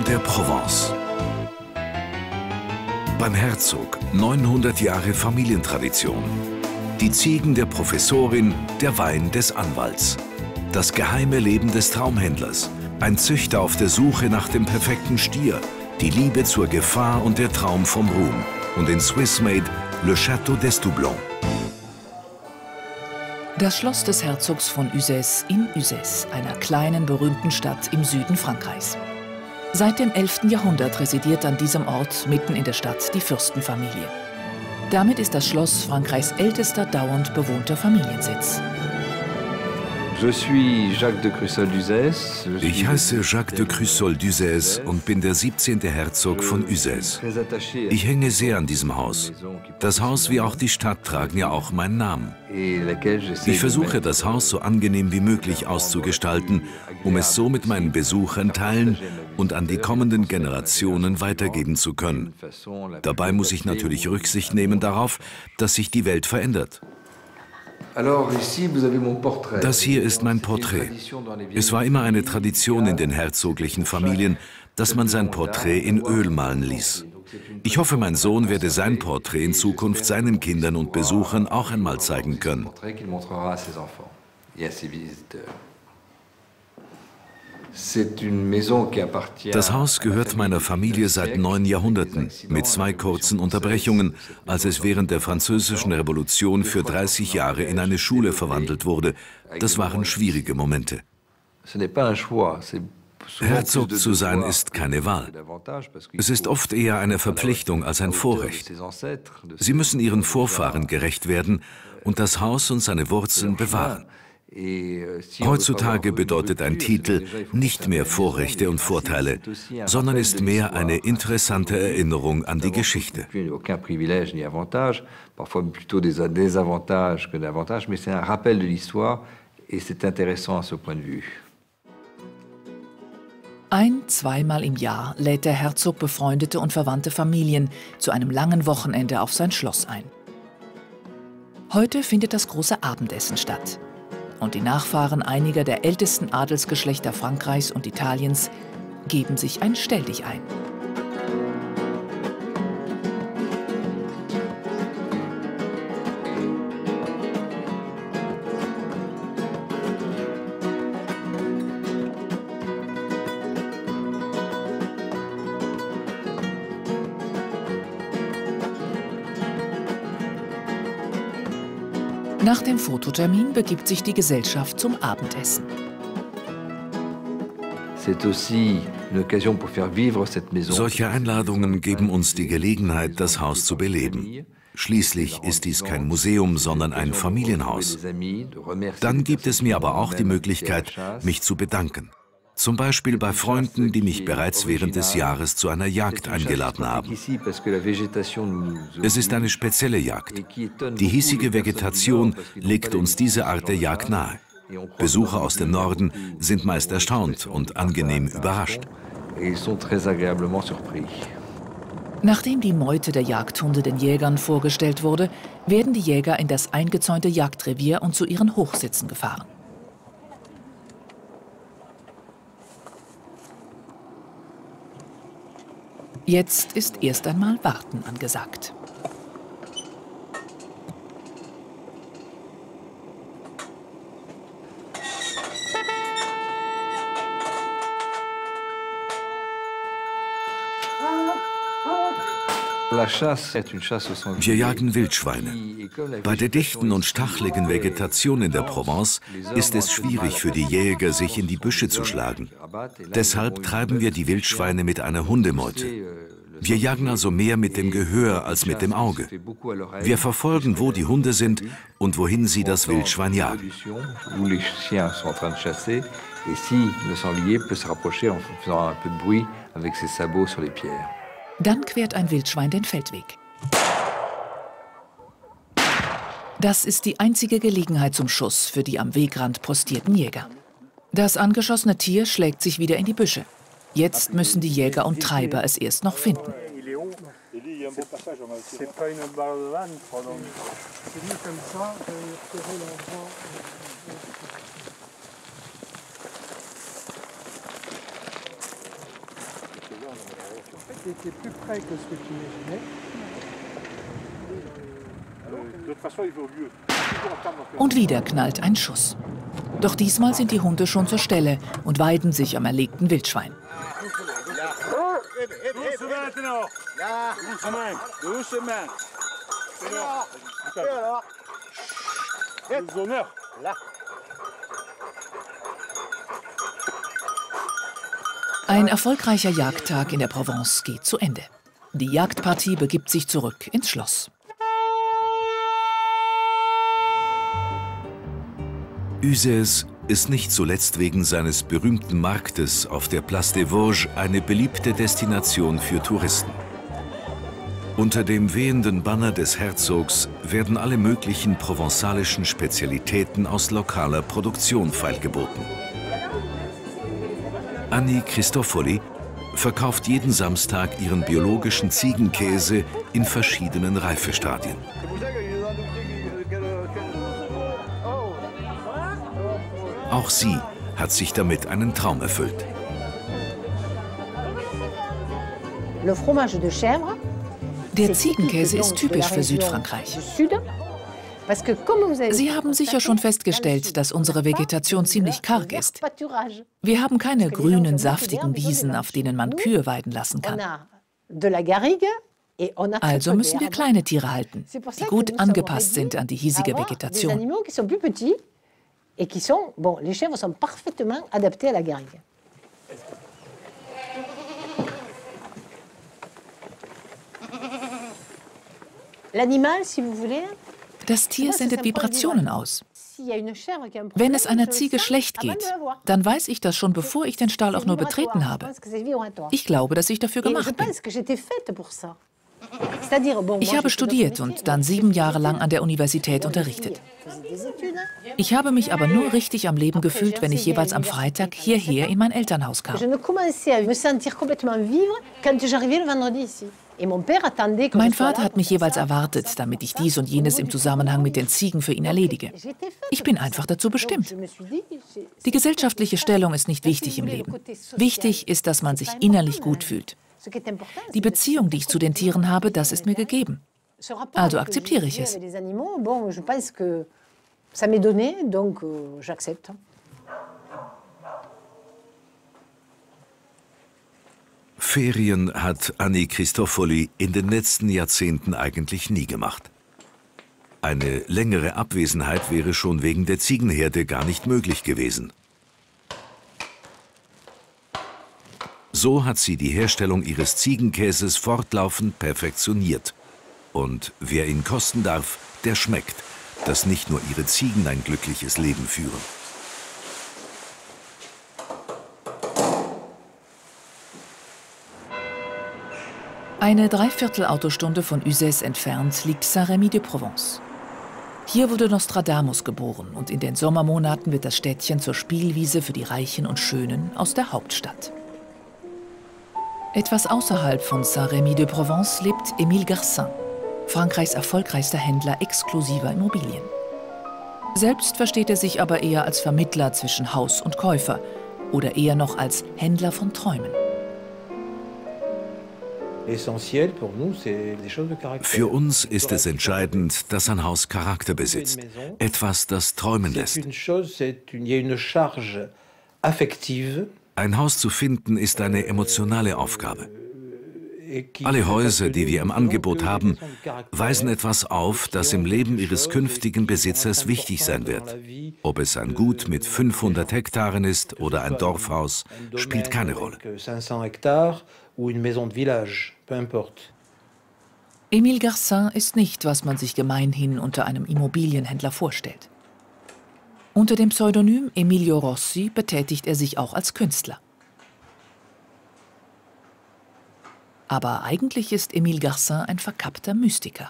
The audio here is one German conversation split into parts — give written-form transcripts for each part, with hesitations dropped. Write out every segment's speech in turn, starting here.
der Provence. Beim Herzog 900 Jahre Familientradition. Die Ziegen der Professorin, der Wein des Anwalts. Das geheime Leben des Traumhändlers. Ein Züchter auf der Suche nach dem perfekten Stier. Die Liebe zur Gefahr und der Traum vom Ruhm. Und in Swiss Made Le Château d'Estoublon. Das Schloss des Herzogs von Uzès in Uzès, einer kleinen, berühmten Stadt im Süden Frankreichs. Seit dem 11. Jahrhundert residiert an diesem Ort mitten in der Stadt die Fürstenfamilie. Damit ist das Schloss Frankreichs ältester dauernd bewohnter Familiensitz. Ich heiße Jacques de Crussol d'Uzès und bin der 17. Herzog von Uzès. Ich hänge sehr an diesem Haus. Das Haus wie auch die Stadt tragen ja auch meinen Namen. Ich versuche, das Haus so angenehm wie möglich auszugestalten, um es so mit meinen Besuchern teilen und an die kommenden Generationen weitergeben zu können. Dabei muss ich natürlich Rücksicht nehmen darauf, dass sich die Welt verändert. Das hier ist mein Porträt. Es war immer eine Tradition in den herzoglichen Familien, dass man sein Porträt in Öl malen ließ. Ich hoffe, mein Sohn werde sein Porträt in Zukunft seinen Kindern und Besuchern auch einmal zeigen können. Das Haus gehört meiner Familie seit 9 Jahrhunderten, mit 2 kurzen Unterbrechungen, als es während der Französischen Revolution für 30 Jahre in eine Schule verwandelt wurde. Das waren schwierige Momente. Herzog zu sein ist keine Wahl. Es ist oft eher eine Verpflichtung als ein Vorrecht. Sie müssen ihren Vorfahren gerecht werden und das Haus und seine Wurzeln bewahren. Heutzutage bedeutet ein Titel nicht mehr Vorrechte und Vorteile, sondern ist mehr eine interessante Erinnerung an die Geschichte. Zweimal im Jahr lädt der Herzog befreundete und verwandte Familien zu einem langen Wochenende auf sein Schloss ein. Heute findet das große Abendessen statt. Und die Nachfahren einiger der ältesten Adelsgeschlechter Frankreichs und Italiens geben sich ein Stelldichein. Nach dem Fototermin begibt sich die Gesellschaft zum Abendessen. Solche Einladungen geben uns die Gelegenheit, das Haus zu beleben. Schließlich ist dies kein Museum, sondern ein Familienhaus. Dann gibt es mir aber auch die Möglichkeit, mich zu bedanken. Zum Beispiel bei Freunden, die mich bereits während des Jahres zu einer Jagd eingeladen haben. Es ist eine spezielle Jagd. Die hiesige Vegetation legt uns diese Art der Jagd nahe. Besucher aus dem Norden sind meist erstaunt und angenehm überrascht. Nachdem die Meute der Jagdhunde den Jägern vorgestellt wurde, werden die Jäger in das eingezäunte Jagdrevier und zu ihren Hochsitzen gefahren. Jetzt ist erst einmal Warten angesagt. Wir jagen Wildschweine. Bei der dichten und stacheligen Vegetation in der Provence ist es schwierig für die Jäger, sich in die Büsche zu schlagen. Deshalb treiben wir die Wildschweine mit einer Hundemeute. Wir jagen also mehr mit dem Gehör als mit dem Auge. Wir verfolgen, wo die Hunde sind und wohin sie das Wildschwein jagen. Dann quert ein Wildschwein den Feldweg. Das ist die einzige Gelegenheit zum Schuss für die am Wegrand postierten Jäger. Das angeschossene Tier schlägt sich wieder in die Büsche. Jetzt müssen die Jäger und Treiber es erst noch finden. Und wieder knallt ein Schuss. Doch diesmal sind die Hunde schon zur Stelle und weiden sich am erlegten Wildschwein. Ein erfolgreicher Jagdtag in der Provence geht zu Ende. Die Jagdpartie begibt sich zurück ins Schloss. Uzès ist nicht zuletzt wegen seines berühmten Marktes auf der Place des Vosges eine beliebte Destination für Touristen. Unter dem wehenden Banner des Herzogs werden alle möglichen provenzalischen Spezialitäten aus lokaler Produktion feilgeboten. Annie Cristofoli verkauft jeden Samstag ihren biologischen Ziegenkäse in verschiedenen Reifestadien. Auch sie hat sich damit einen Traum erfüllt. Der Ziegenkäse ist typisch für Südfrankreich. Sie haben sicher schon festgestellt, dass unsere Vegetation ziemlich karg ist. Wir haben keine grünen, saftigen Wiesen, auf denen man Kühe weiden lassen kann. Also müssen wir kleine Tiere halten, die gut angepasst sind an die hiesige Vegetation. Et qui sont, bon, les chèvres sont parfaitement adaptés à la garrigue. L'animal, si vous voulez. Das Tier sendet Vibrationen aus. Wenn es einer Ziege schlecht geht, dann weiß ich das schon, bevor ich den Stall auch nur betreten habe. Ich glaube, dass ich dafür gemacht bin. Ich habe studiert und dann 7 Jahre lang an der Universität unterrichtet. Ich habe mich aber nur richtig am Leben gefühlt, wenn ich jeweils am Freitag hierher in mein Elternhaus kam. Mein Vater hat mich jeweils erwartet, damit ich dies und jenes im Zusammenhang mit den Ziegen für ihn erledige. Ich bin einfach dazu bestimmt. Die gesellschaftliche Stellung ist nicht wichtig im Leben. Wichtig ist, dass man sich innerlich gut fühlt. Die Beziehung, die ich zu den Tieren habe, das ist mir gegeben. Also akzeptiere ich es. Ferien hat Annie Cristofoli in den letzten Jahrzehnten eigentlich nie gemacht. Eine längere Abwesenheit wäre schon wegen der Ziegenherde gar nicht möglich gewesen. So hat sie die Herstellung ihres Ziegenkäses fortlaufend perfektioniert. Und wer ihn kosten darf, der schmeckt, dass nicht nur ihre Ziegen ein glückliches Leben führen. Eine Dreiviertel-Autostunde von Uzès entfernt liegt Saint-Rémy-de-Provence. Hier wurde Nostradamus geboren und in den Sommermonaten wird das Städtchen zur Spielwiese für die Reichen und Schönen aus der Hauptstadt. Etwas außerhalb von Saint-Rémy-de-Provence lebt Émile Garcin, Frankreichs erfolgreichster Händler exklusiver Immobilien. Selbst versteht er sich aber eher als Vermittler zwischen Haus und Käufer oder eher noch als Händler von Träumen. Für uns ist es entscheidend, dass ein Haus Charakter besitzt, etwas, das träumen lässt. Ein Haus zu finden ist eine emotionale Aufgabe. Alle Häuser, die wir im Angebot haben, weisen etwas auf, das im Leben ihres künftigen Besitzers wichtig sein wird. Ob es ein Gut mit 500 Hektaren ist oder ein Dorfhaus, spielt keine Rolle. Émile Garcin ist nicht, was man sich gemeinhin unter einem Immobilienhändler vorstellt. Unter dem Pseudonym Emilio Rossi betätigt er sich auch als Künstler. Aber eigentlich ist Émile Garcin ein verkappter Mystiker.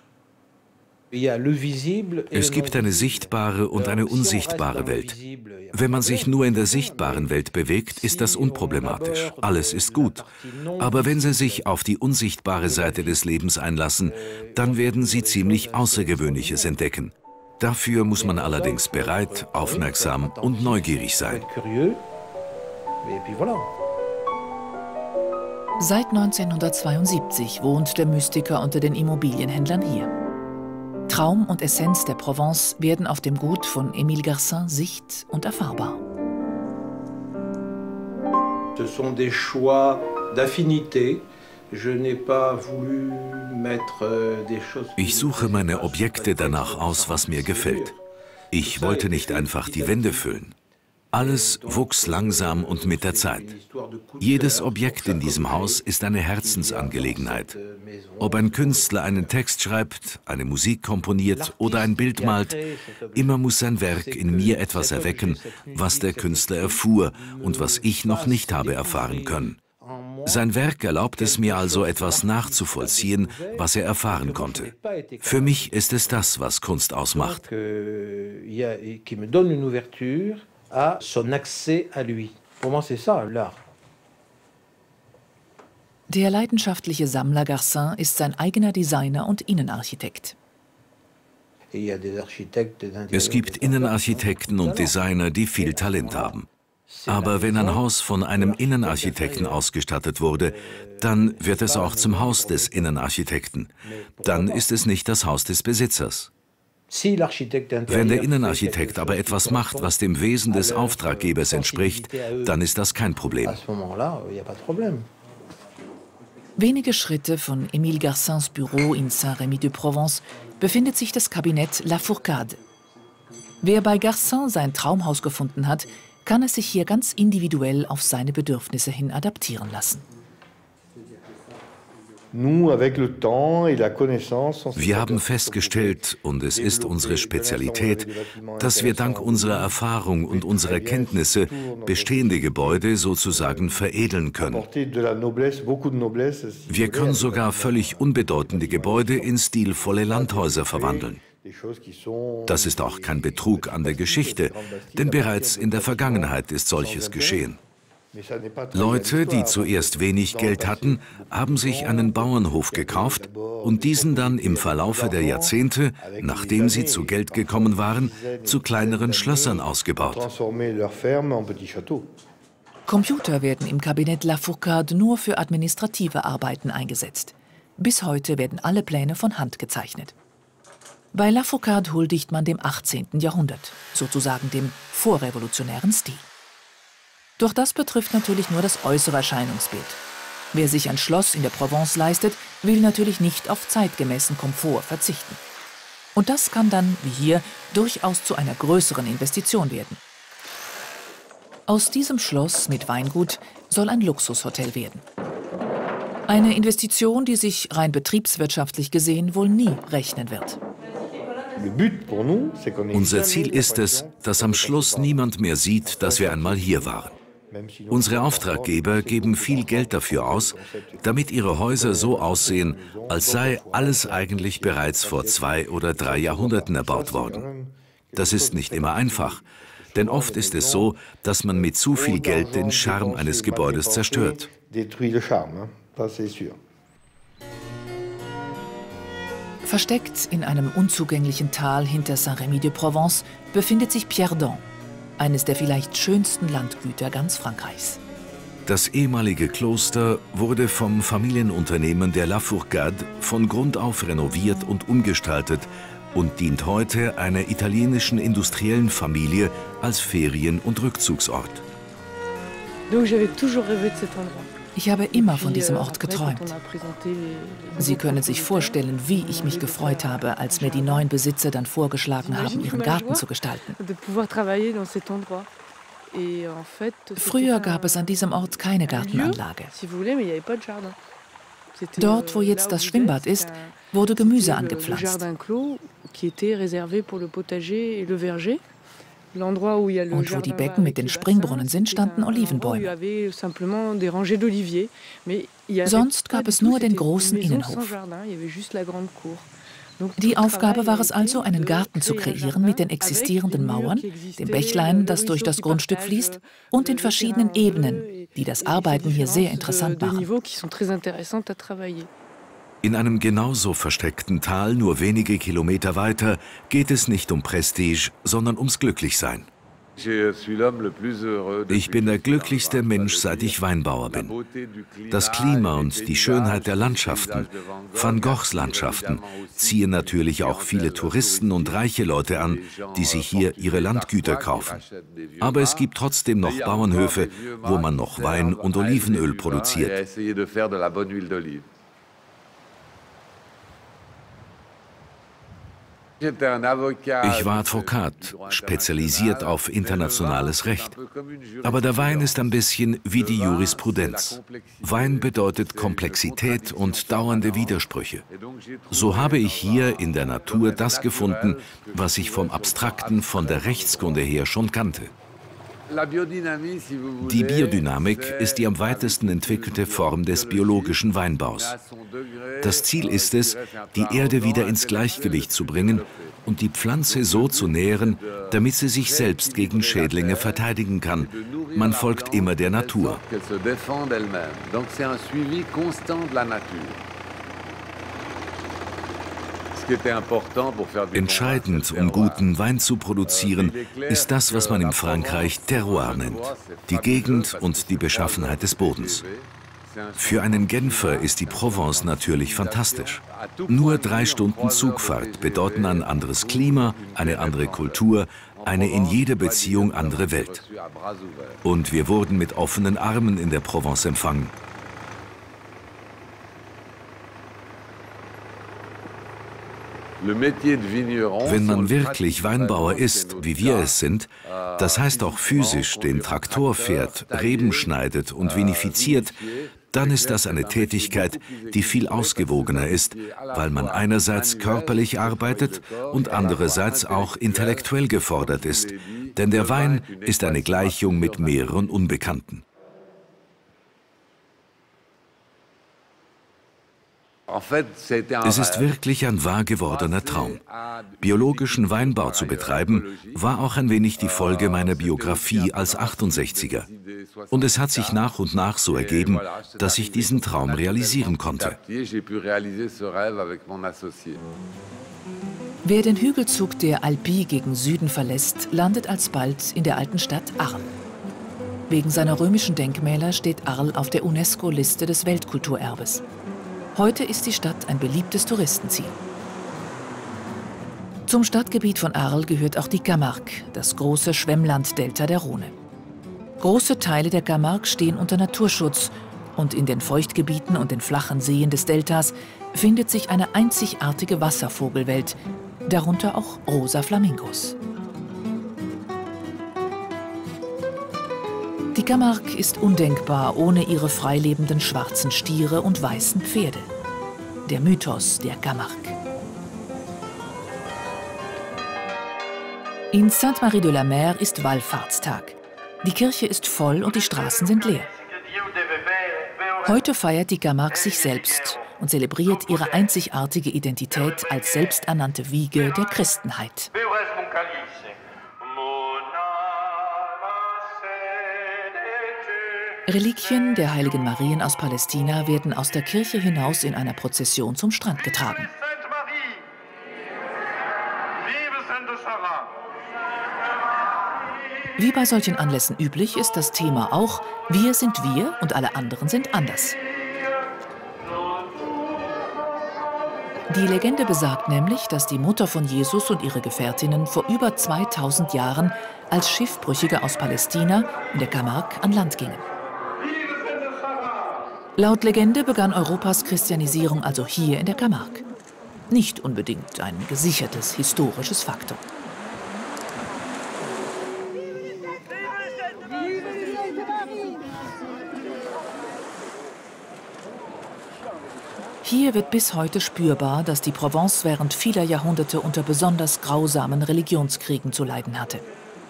Es gibt eine sichtbare und eine unsichtbare Welt. Wenn man sich nur in der sichtbaren Welt bewegt, ist das unproblematisch. Alles ist gut. Aber wenn Sie sich auf die unsichtbare Seite des Lebens einlassen, dann werden Sie ziemlich Außergewöhnliches entdecken. Dafür muss man allerdings bereit, aufmerksam und neugierig sein. Seit 1972 wohnt der Mystiker unter den Immobilienhändlern hier. Traum und Essenz der Provence werden auf dem Gut von Émile Garcin sicht- und erfahrbar. Ce sont des choix d'affinité. Ich suche meine Objekte danach aus, was mir gefällt. Ich wollte nicht einfach die Wände füllen. Alles wuchs langsam und mit der Zeit. Jedes Objekt in diesem Haus ist eine Herzensangelegenheit. Ob ein Künstler einen Text schreibt, eine Musik komponiert oder ein Bild malt, immer muss sein Werk in mir etwas erwecken, was der Künstler erfuhr und was ich noch nicht habe erfahren können. Sein Werk erlaubt es mir also, etwas nachzuvollziehen, was er erfahren konnte. Für mich ist es das, was Kunst ausmacht. Der leidenschaftliche Sammler Garcin ist sein eigener Designer und Innenarchitekt. Es gibt Innenarchitekten und Designer, die viel Talent haben. Aber wenn ein Haus von einem Innenarchitekten ausgestattet wurde, dann wird es auch zum Haus des Innenarchitekten. Dann ist es nicht das Haus des Besitzers. Wenn der Innenarchitekt aber etwas macht, was dem Wesen des Auftraggebers entspricht, dann ist das kein Problem. Wenige Schritte von Émile Garcins Büro in Saint-Rémy-de-Provence befindet sich das Kabinett La Fourcade. Wer bei Garcin sein Traumhaus gefunden hat, kann es sich hier ganz individuell auf seine Bedürfnisse hin adaptieren lassen. Wir haben festgestellt, und es ist unsere Spezialität, dass wir dank unserer Erfahrung und unserer Kenntnisse bestehende Gebäude sozusagen veredeln können. Wir können sogar völlig unbedeutende Gebäude in stilvolle Landhäuser verwandeln. Das ist auch kein Betrug an der Geschichte, denn bereits in der Vergangenheit ist solches geschehen. Leute, die zuerst wenig Geld hatten, haben sich einen Bauernhof gekauft und diesen dann im Verlaufe der Jahrzehnte, nachdem sie zu Geld gekommen waren, zu kleineren Schlössern ausgebaut. Computer werden im Kabinett La Fourcade nur für administrative Arbeiten eingesetzt. Bis heute werden alle Pläne von Hand gezeichnet. Bei La Fourcade huldigt man dem 18. Jahrhundert, sozusagen dem vorrevolutionären Stil. Doch das betrifft natürlich nur das äußere Erscheinungsbild. Wer sich ein Schloss in der Provence leistet, will natürlich nicht auf zeitgemäßen Komfort verzichten. Und das kann dann, wie hier, durchaus zu einer größeren Investition werden. Aus diesem Schloss mit Weingut soll ein Luxushotel werden. Eine Investition, die sich rein betriebswirtschaftlich gesehen wohl nie rechnen wird. Unser Ziel ist es, dass am Schluss niemand mehr sieht, dass wir einmal hier waren. Unsere Auftraggeber geben viel Geld dafür aus, damit ihre Häuser so aussehen, als sei alles eigentlich bereits vor 2 oder 3 Jahrhunderten erbaut worden. Das ist nicht immer einfach, denn oft ist es so, dass man mit zu viel Geld den Charme eines Gebäudes zerstört. Versteckt in einem unzugänglichen Tal hinter Saint-Rémy-de-Provence befindet sich Pierredon, eines der vielleicht schönsten Landgüter ganz Frankreichs. Das ehemalige Kloster wurde vom Familienunternehmen der La Fourcade von Grund auf renoviert und umgestaltet und dient heute einer italienischen industriellen Familie als Ferien- und Rückzugsort. Ich habe immer von diesem Ort geträumt. Sie können sich vorstellen, wie ich mich gefreut habe, als mir die neuen Besitzer dann vorgeschlagen haben, ihren Garten zu gestalten. Früher gab es an diesem Ort keine Gartenanlage. Dort, wo jetzt das Schwimmbad ist, wurde Gemüse angepflanzt. Und wo die Becken mit den Springbrunnen sind, standen Olivenbäume. Sonst gab es nur den großen Innenhof. Die Aufgabe war es also, einen Garten zu kreieren mit den existierenden Mauern, dem Bächlein, das durch das Grundstück fließt, und den verschiedenen Ebenen, die das Arbeiten hier sehr interessant machen. In einem genauso versteckten Tal, nur wenige Kilometer weiter, geht es nicht um Prestige, sondern ums Glücklichsein. Ich bin der glücklichste Mensch, seit ich Weinbauer bin. Das Klima und die Schönheit der Landschaften, Van Goghs Landschaften, ziehen natürlich auch viele Touristen und reiche Leute an, die sich hier ihre Landgüter kaufen. Aber es gibt trotzdem noch Bauernhöfe, wo man noch Wein und Olivenöl produziert. Ich war Advokat, spezialisiert auf internationales Recht. Aber der Wein ist ein bisschen wie die Jurisprudenz. Wein bedeutet Komplexität und dauernde Widersprüche. So habe ich hier in der Natur das gefunden, was ich vom Abstrakten, von der Rechtskunde her schon kannte. Die Biodynamik ist die am weitesten entwickelte Form des biologischen Weinbaus. Das Ziel ist es, die Erde wieder ins Gleichgewicht zu bringen und die Pflanze so zu nähren, damit sie sich selbst gegen Schädlinge verteidigen kann. Man folgt immer der Natur. Entscheidend, um guten Wein zu produzieren, ist das, was man in Frankreich Terroir nennt, die Gegend und die Beschaffenheit des Bodens. Für einen Genfer ist die Provence natürlich fantastisch. Nur 3 Stunden Zugfahrt bedeuten ein anderes Klima, eine andere Kultur, eine in jeder Beziehung andere Welt. Und wir wurden mit offenen Armen in der Provence empfangen. Wenn man wirklich Weinbauer ist, wie wir es sind, das heißt auch physisch den Traktor fährt, Reben schneidet und vinifiziert, dann ist das eine Tätigkeit, die viel ausgewogener ist, weil man einerseits körperlich arbeitet und andererseits auch intellektuell gefordert ist. Denn der Wein ist eine Gleichung mit mehreren Unbekannten. Es ist wirklich ein wahr gewordener Traum. Biologischen Weinbau zu betreiben, war auch ein wenig die Folge meiner Biografie als 68er. Und es hat sich nach und nach so ergeben, dass ich diesen Traum realisieren konnte. Wer den Hügelzug der Alpi gegen Süden verlässt, landet alsbald in der alten Stadt Arles. Wegen seiner römischen Denkmäler steht Arles auf der UNESCO-Liste des Weltkulturerbes. Heute ist die Stadt ein beliebtes Touristenziel. Zum Stadtgebiet von Arles gehört auch die Camargue, das große Schwemmlanddelta der Rhone. Große Teile der Camargue stehen unter Naturschutz und in den Feuchtgebieten und den flachen Seen des Deltas findet sich eine einzigartige Wasservogelwelt, darunter auch rosa Flamingos. Die Camargue ist undenkbar ohne ihre freilebenden schwarzen Stiere und weißen Pferde. Der Mythos der Camargue. In Sainte-Marie-de-la-Mer ist Wallfahrtstag. Die Kirche ist voll und die Straßen sind leer. Heute feiert die Camargue sich selbst und zelebriert ihre einzigartige Identität als selbsternannte Wiege der Christenheit. Reliquien der heiligen Marien aus Palästina werden aus der Kirche hinaus in einer Prozession zum Strand getragen. Wie bei solchen Anlässen üblich ist das Thema auch: Wir sind wir und alle anderen sind anders. Die Legende besagt nämlich, dass die Mutter von Jesus und ihre Gefährtinnen vor über 2000 Jahren als Schiffbrüchige aus Palästina in der Camargue an Land gingen. Laut Legende begann Europas Christianisierung also hier in der Camargue. Nicht unbedingt ein gesichertes historisches Faktum. Hier wird bis heute spürbar, dass die Provence während vieler Jahrhunderte unter besonders grausamen Religionskriegen zu leiden hatte.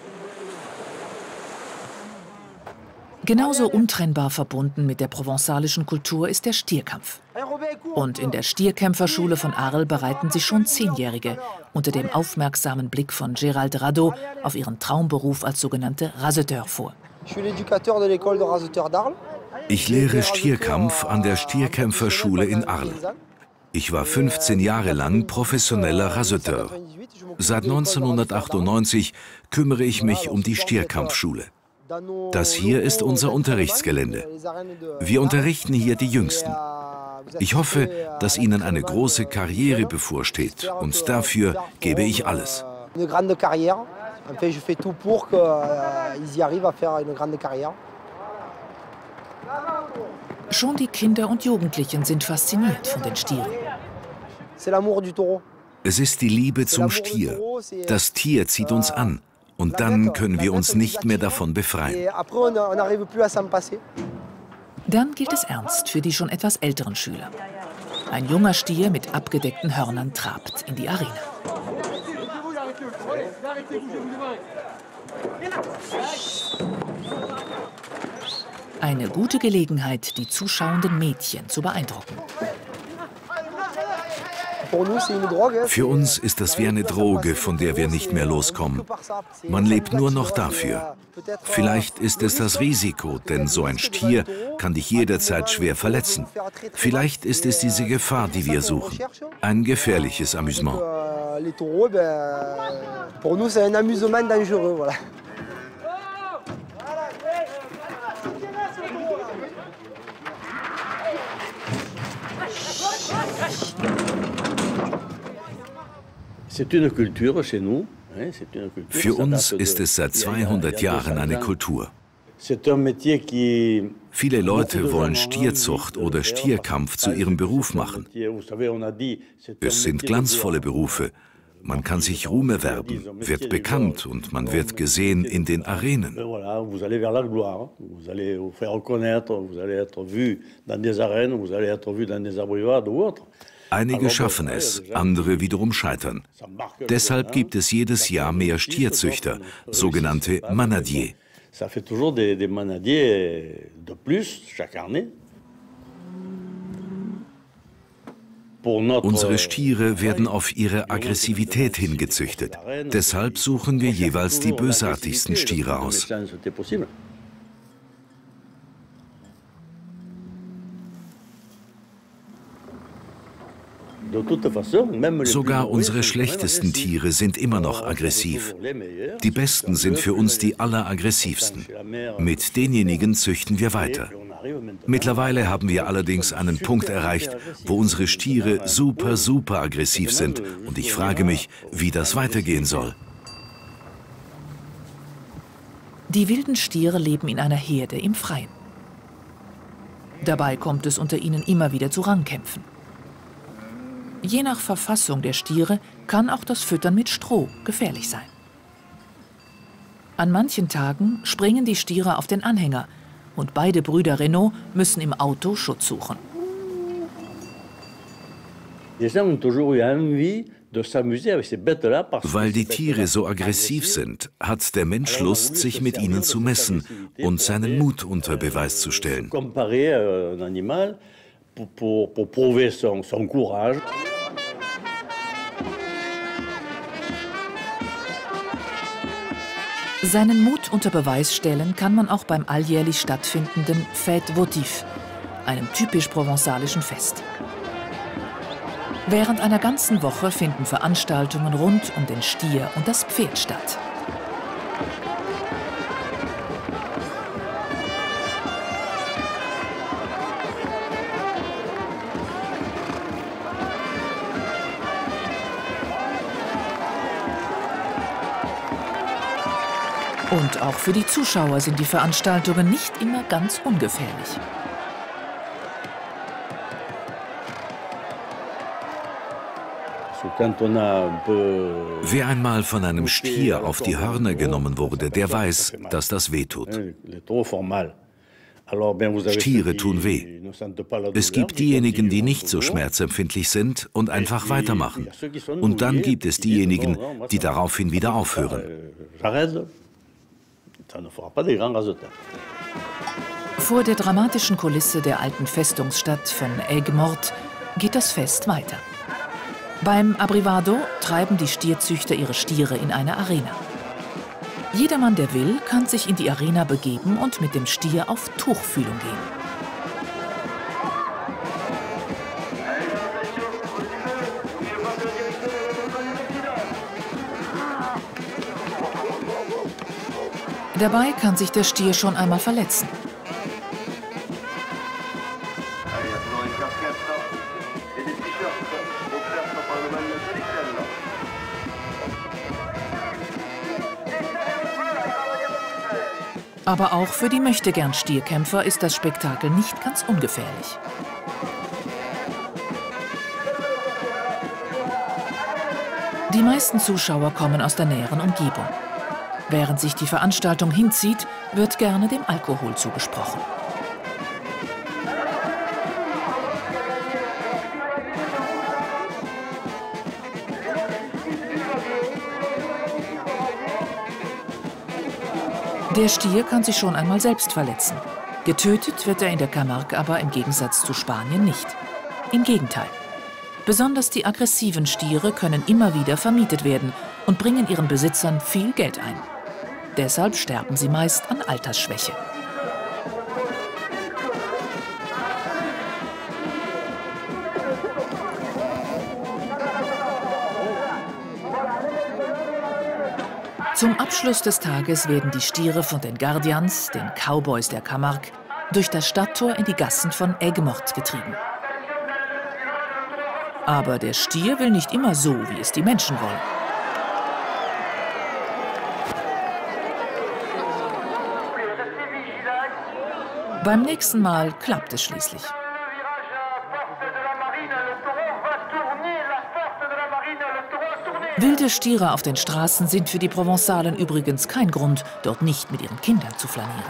Genauso untrennbar verbunden mit der provenzalischen Kultur ist der Stierkampf. Und in der Stierkämpferschule von Arles bereiten sich schon 10-Jährige unter dem aufmerksamen Blick von Gérald Radot auf ihren Traumberuf als sogenannte Raseteur vor. Ich lehre Stierkampf an der Stierkämpferschule in Arles. Ich war 15 Jahre lang professioneller Rasetteur. Seit 1998 kümmere ich mich um die Stierkampfschule. Das hier ist unser Unterrichtsgelände. Wir unterrichten hier die Jüngsten. Ich hoffe, dass ihnen eine große Karriere bevorsteht, und dafür gebe ich alles. Schon die Kinder und Jugendlichen sind fasziniert von den Stieren. Es ist die Liebe zum Stier. Das Tier zieht uns an, und dann können wir uns nicht mehr davon befreien. Dann gilt es ernst für die schon etwas älteren Schüler. Ein junger Stier mit abgedeckten Hörnern trabt in die Arena. Eine gute Gelegenheit, die zuschauenden Mädchen zu beeindrucken. Für uns ist das wie eine Droge, von der wir nicht mehr loskommen. Man lebt nur noch dafür. Vielleicht ist es das Risiko, denn so ein Stier kann dich jederzeit schwer verletzen. Vielleicht ist es diese Gefahr, die wir suchen. Ein gefährliches Amüsement. Für uns ist es seit 200 Jahren eine Kultur. Viele Leute wollen Stierzucht oder Stierkampf zu ihrem Beruf machen. Es sind glanzvolle Berufe. Man kann sich Ruhm erwerben, wird bekannt und man wird gesehen in den Arenen. Einige schaffen es, andere wiederum scheitern. Deshalb gibt es jedes Jahr mehr Stierzüchter, sogenannte Manadiers. Unsere Stiere werden auf ihre Aggressivität hingezüchtet. Deshalb suchen wir jeweils die bösartigsten Stiere aus. Sogar unsere schlechtesten Tiere sind immer noch aggressiv. Die besten sind für uns die alleraggressivsten. Mit denjenigen züchten wir weiter. Mittlerweile haben wir allerdings einen Punkt erreicht, wo unsere Stiere super aggressiv sind. Und ich frage mich, wie das weitergehen soll. Die wilden Stiere leben in einer Herde im Freien. Dabei kommt es unter ihnen immer wieder zu Rangkämpfen. Je nach Verfassung der Stiere kann auch das Füttern mit Stroh gefährlich sein. An manchen Tagen springen die Stiere auf den Anhänger und beide Brüder Renaud müssen im Auto Schutz suchen. Weil die Tiere so aggressiv sind, hat der Mensch Lust, sich mit ihnen zu messen und seinen Mut unter Beweis zu stellen. Seinen Mut unter Beweis stellen kann man auch beim alljährlich stattfindenden Fête Votive, einem typisch provenzalischen Fest. Während einer ganzen Woche finden Veranstaltungen rund um den Stier und das Pferd statt. Und auch für die Zuschauer sind die Veranstaltungen nicht immer ganz ungefährlich. Wer einmal von einem Stier auf die Hörner genommen wurde, der weiß, dass das wehtut. Stiere tun weh. Es gibt diejenigen, die nicht so schmerzempfindlich sind und einfach weitermachen. Und dann gibt es diejenigen, die daraufhin wieder aufhören. Vor der dramatischen Kulisse der alten Festungsstadt von Aigues-Mortes geht das Fest weiter. Beim Abrivado treiben die Stierzüchter ihre Stiere in eine Arena. Jedermann, der will, kann sich in die Arena begeben und mit dem Stier auf Tuchfühlung gehen. Dabei kann sich der Stier schon einmal verletzen. Aber auch für die Möchtegern-Stierkämpfer ist das Spektakel nicht ganz ungefährlich. Die meisten Zuschauer kommen aus der näheren Umgebung. Während sich die Veranstaltung hinzieht, wird gerne dem Alkohol zugesprochen. Der Stier kann sich schon einmal selbst verletzen. Getötet wird er in der Camargue aber im Gegensatz zu Spanien nicht. Im Gegenteil. Besonders die aggressiven Stiere können immer wieder vermietet werden und bringen ihren Besitzern viel Geld ein. Deshalb sterben sie meist an Altersschwäche. Zum Abschluss des Tages werden die Stiere von den Guardians, den Cowboys der Camargue, durch das Stadttor in die Gassen von Aigues-Mortes getrieben. Aber der Stier will nicht immer so, wie es die Menschen wollen. Beim nächsten Mal klappt es schließlich. Wilde Stiere auf den Straßen sind für die Provenzalen übrigens kein Grund, dort nicht mit ihren Kindern zu flanieren.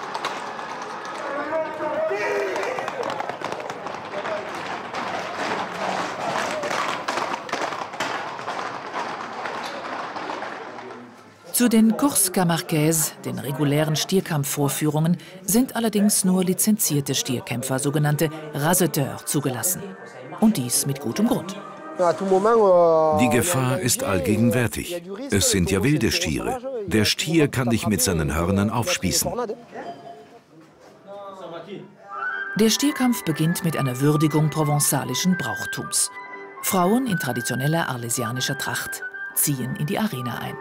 Zu den Courses Camarguaises, den regulären Stierkampfvorführungen, sind allerdings nur lizenzierte Stierkämpfer, sogenannte Raseteurs, zugelassen. Und dies mit gutem Grund. Die Gefahr ist allgegenwärtig. Es sind ja wilde Stiere. Der Stier kann dich mit seinen Hörnern aufspießen. Der Stierkampf beginnt mit einer Würdigung provenzalischen Brauchtums. Frauen in traditioneller arlesianischer Tracht ziehen in die Arena ein.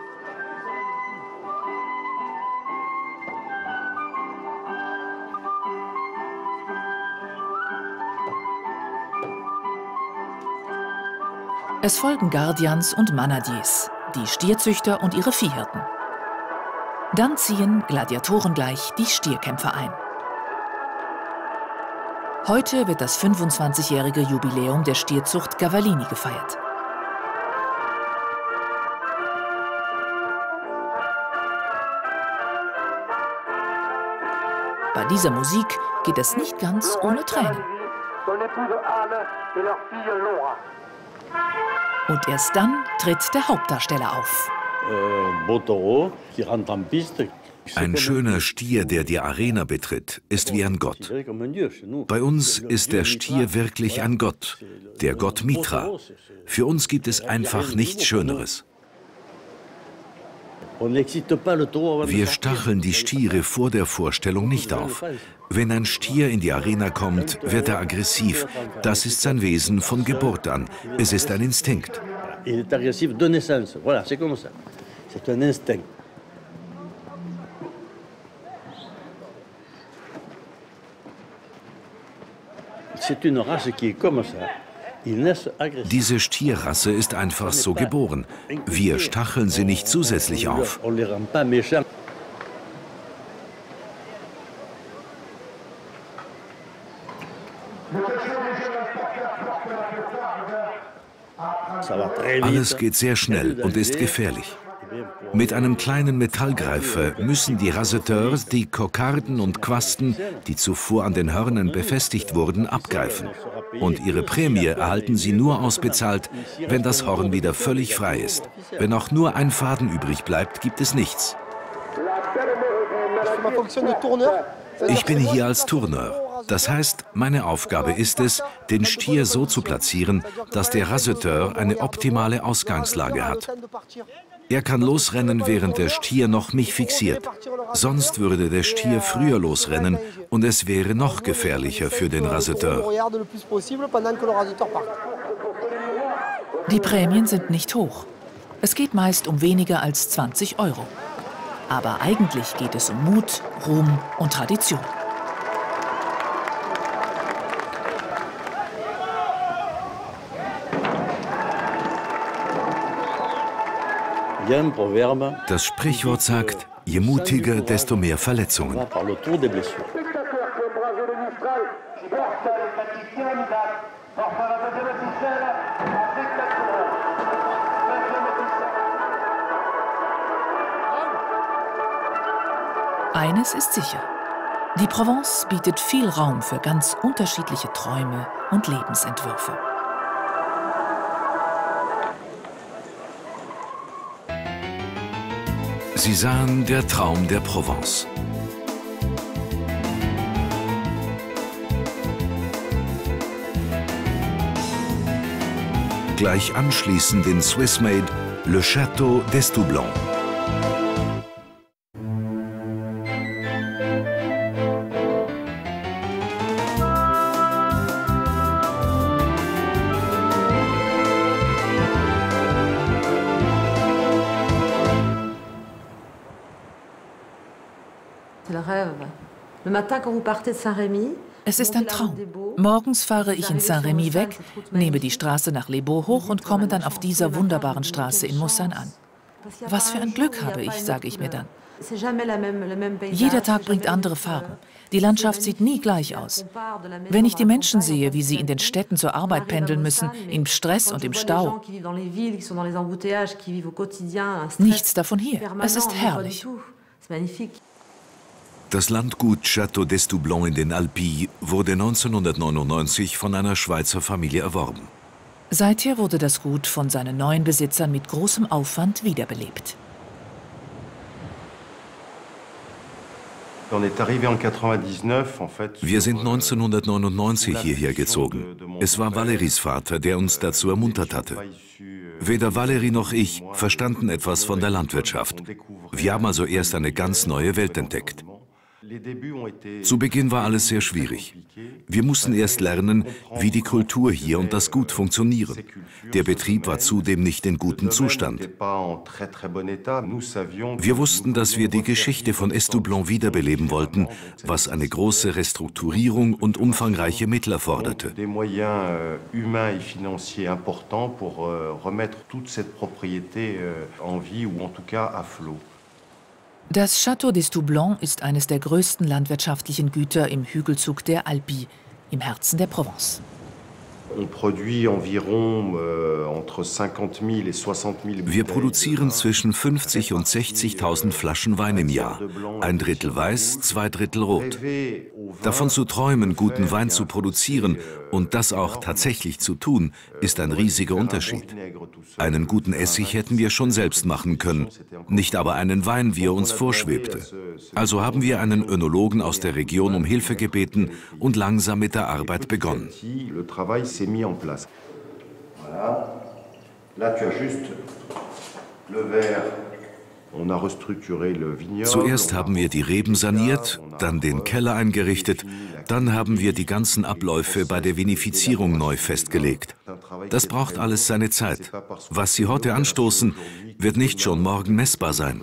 Es folgen Guardians und Manadiers, die Stierzüchter und ihre Viehhirten. Dann ziehen gladiatorengleich die Stierkämpfer ein. Heute wird das 25-jährige Jubiläum der Stierzucht Cavallini gefeiert. Bei dieser Musik geht es nicht ganz ohne Tränen. Und erst dann tritt der Hauptdarsteller auf. Ein schöner Stier, der die Arena betritt, ist wie ein Gott. Bei uns ist der Stier wirklich ein Gott, der Gott Mitra. Für uns gibt es einfach nichts Schöneres. Wir stacheln die Stiere vor der Vorstellung nicht auf. Wenn ein Stier in die Arena kommt, wird er aggressiv. Das ist sein Wesen von Geburt an. Es ist ein Instinkt. Diese Stierrasse ist einfach so geboren. Wir stacheln sie nicht zusätzlich auf. Alles geht sehr schnell und ist gefährlich. Mit einem kleinen Metallgreifer müssen die Raseteurs die Kokarden und Quasten, die zuvor an den Hörnern befestigt wurden, abgreifen. Und ihre Prämie erhalten sie nur ausbezahlt, wenn das Horn wieder völlig frei ist. Wenn auch nur ein Faden übrig bleibt, gibt es nichts. Ich bin hier als Tourneur. Das heißt, meine Aufgabe ist es, den Stier so zu platzieren, dass der Raseteur eine optimale Ausgangslage hat. Er kann losrennen, während der Stier noch mich fixiert. Sonst würde der Stier früher losrennen und es wäre noch gefährlicher für den Raseteur. Die Prämien sind nicht hoch. Es geht meist um weniger als 20 Euro. Aber eigentlich geht es um Mut, Ruhm und Tradition. Das Sprichwort sagt, je mutiger, desto mehr Verletzungen. Eines ist sicher: Die Provence bietet viel Raum für ganz unterschiedliche Träume und Lebensentwürfe. Sie sahen der Traum der Provence. Gleich anschließend in Swiss-Made Le Château d'Estoublon. Es ist ein Traum. Morgens fahre ich in Saint-Rémy weg, nehme die Straße nach Les Baux hoch und komme dann auf dieser wunderbaren Straße in Moussan an. Was für ein Glück habe ich, sage ich mir dann. Jeder Tag bringt andere Farben. Die Landschaft sieht nie gleich aus. Wenn ich die Menschen sehe, wie sie in den Städten zur Arbeit pendeln müssen, im Stress und im Stau. Nichts davon hier. Es ist herrlich. Das Landgut Château d'Estoublon in den Alpilles wurde 1999 von einer Schweizer Familie erworben. Seither wurde das Gut von seinen neuen Besitzern mit großem Aufwand wiederbelebt. Wir sind 1999 hierher gezogen. Es war Valéries Vater, der uns dazu ermuntert hatte. Weder Valérie noch ich verstanden etwas von der Landwirtschaft. Wir haben also erst eine ganz neue Welt entdeckt. Zu Beginn war alles sehr schwierig. Wir mussten erst lernen, wie die Kultur hier und das Gut funktionieren. Der Betrieb war zudem nicht in gutem Zustand. Wir wussten, dass wir die Geschichte von Estoublon wiederbeleben wollten, was eine große Restrukturierung und umfangreiche Mittel erforderte. Das Château d'Estoublon ist eines der größten landwirtschaftlichen Güter im Hügelzug der Alpilles, im Herzen der Provence. Wir produzieren zwischen 50 und 60.000 Flaschen Wein im Jahr. 1/3 weiß, 2/3 rot. Davon zu träumen, guten Wein zu produzieren und das auch tatsächlich zu tun, ist ein riesiger Unterschied. Einen guten Essig hätten wir schon selbst machen können, nicht aber einen Wein, wie er uns vorschwebte. Also haben wir einen Önologen aus der Region um Hilfe gebeten und langsam mit der Arbeit begonnen. Zuerst haben wir die Reben saniert, dann den Keller eingerichtet, dann haben wir die ganzen Abläufe bei der Vinifizierung neu festgelegt. Das braucht alles seine Zeit. Was Sie heute anstoßen, wird nicht schon morgen messbar sein.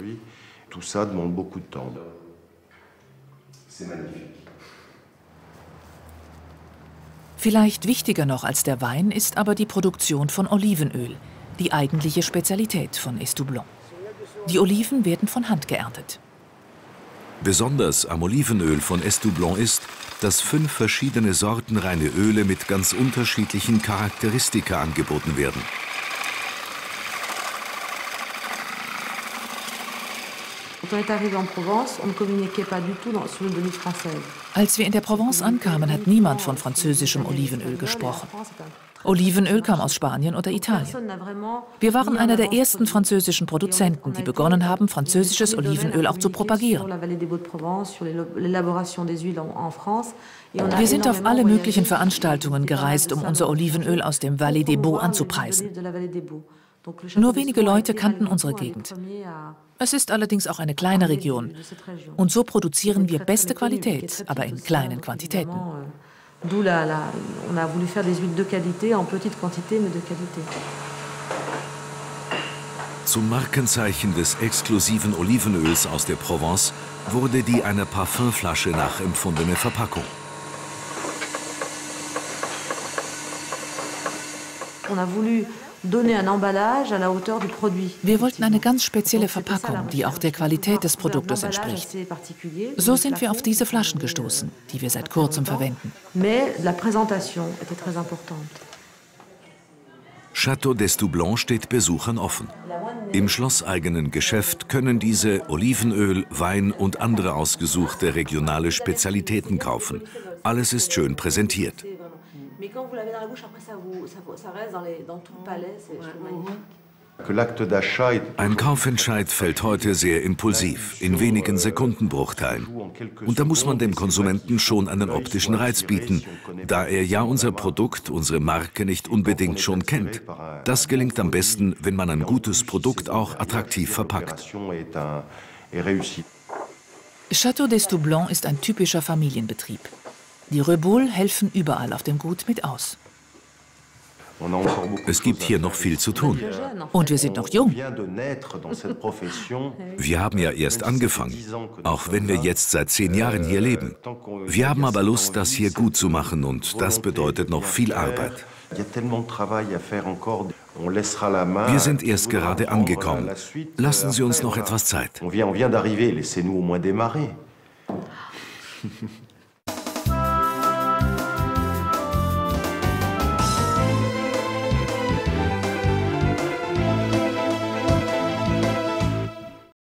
Vielleicht wichtiger noch als der Wein ist aber die Produktion von Olivenöl, die eigentliche Spezialität von Estoublon. Die Oliven werden von Hand geerntet. Besonders am Olivenöl von Estoublon ist, dass 5 verschiedene Sorten reine Öle mit ganz unterschiedlichen Charakteristika angeboten werden. Als wir in der Provence ankamen, hat niemand von französischem Olivenöl gesprochen. Olivenöl kam aus Spanien oder Italien. Wir waren einer der ersten französischen Produzenten, die begonnen haben, französisches Olivenöl auch zu propagieren. Wir sind auf alle möglichen Veranstaltungen gereist, um unser Olivenöl aus dem Vallée des Baux anzupreisen. Nur wenige Leute kannten unsere Gegend. Es ist allerdings auch eine kleine Region. Und so produzieren wir beste Qualität, aber in kleinen Quantitäten. On a voulu faire des huiles de qualité en petite quantité, mais de qualité. Zum Markenzeichen des exklusiven Olivenöls aus der Provence wurde die einer Parfümflasche nachempfundene Verpackung. Wir wollten eine ganz spezielle Verpackung, die auch der Qualität des Produktes entspricht. So sind wir auf diese Flaschen gestoßen, die wir seit kurzem verwenden. Château d'Estoublon steht Besuchern offen. Im schlosseigenen Geschäft können diese Olivenöl, Wein und andere ausgesuchte regionale Spezialitäten kaufen. Alles ist schön präsentiert. Ein Kaufentscheid fällt heute sehr impulsiv, in wenigen Sekundenbruchteilen. Und da muss man dem Konsumenten schon einen optischen Reiz bieten, da er ja unser Produkt, unsere Marke nicht unbedingt schon kennt. Das gelingt am besten, wenn man ein gutes Produkt auch attraktiv verpackt. Château d'Estoublon ist ein typischer Familienbetrieb. Die Reboul helfen überall auf dem Gut mit aus. Es gibt hier noch viel zu tun. Und wir sind noch jung. Wir haben ja erst angefangen, auch wenn wir jetzt seit 10 Jahren hier leben. Wir haben aber Lust, das hier gut zu machen und das bedeutet noch viel Arbeit. Wir sind erst gerade angekommen. Lassen Sie uns noch etwas Zeit.